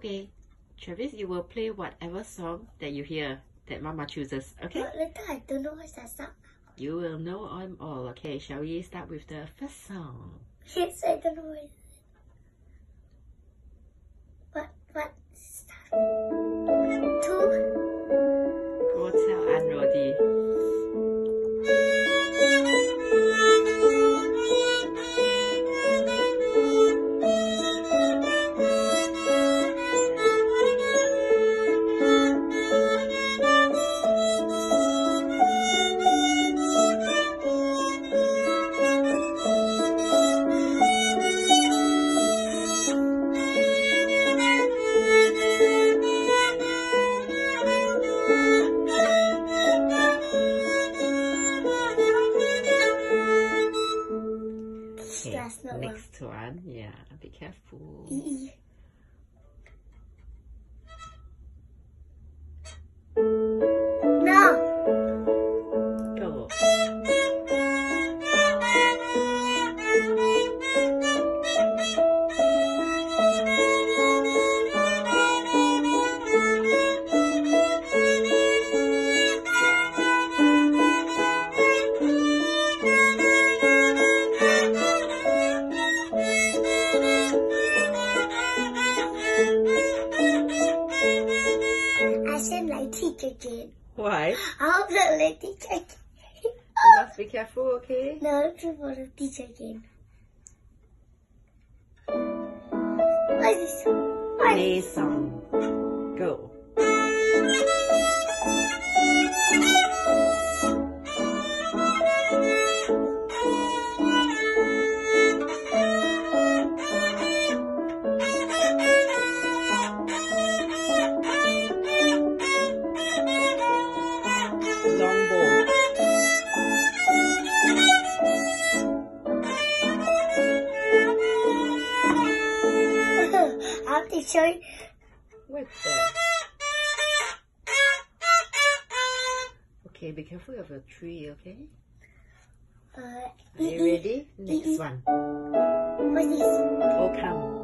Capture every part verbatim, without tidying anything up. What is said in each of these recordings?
Okay, Travis, you will play whatever song that you hear that Mama chooses, okay? But later I don't know what's that song. You will know them all. Okay, shall we start with the first song? Yes, I don't know what it is. What, what? Two? Go tell Aunt Rodi. That's not Next one, yeah, be careful. E. No. Go. I said like teacher again. Why? I hope not like teacher again. You must be careful, okay? No, it's for the teacher again. What is this? What Play is this? song. Go. Long bow. I have to show you. What the? Okay, be careful of your tree, okay? Uh, Are you ready? Next one. What is this? Oh, come.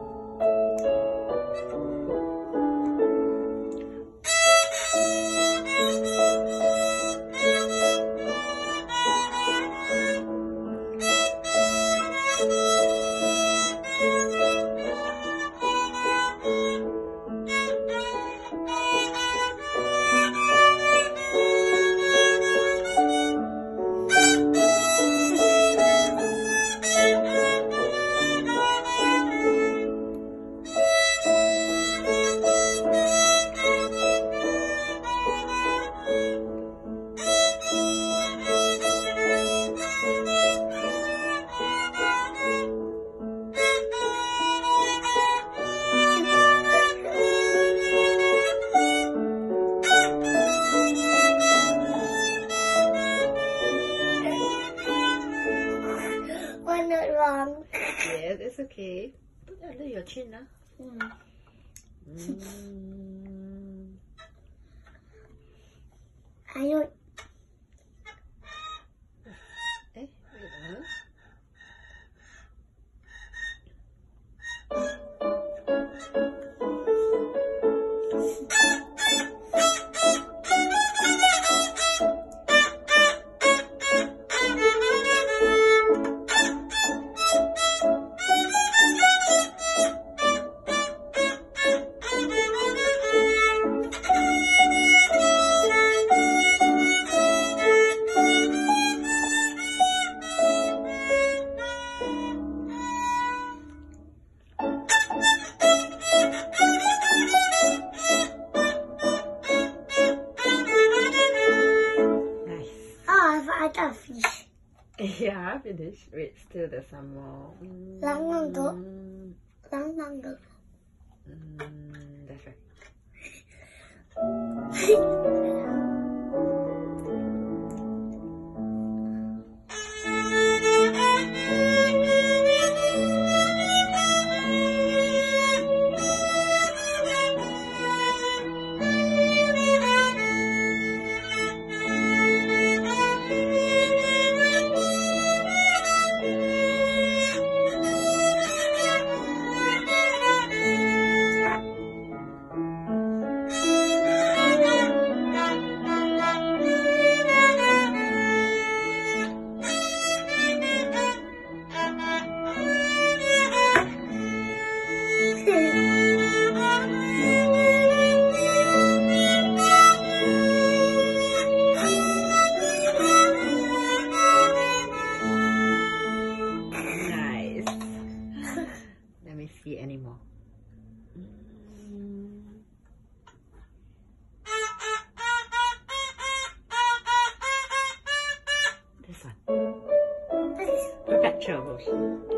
One not wrong. Yeah, that's okay. Put under your chin, huh? Mm. Mm. I don't. Eh, wait, huh? I got fish. Yeah, finished. Wait, still there's some more. Mm, Lang lang go. Lang lang go. mm, that's right. Nice. Let me see any more. This one. Perfecto.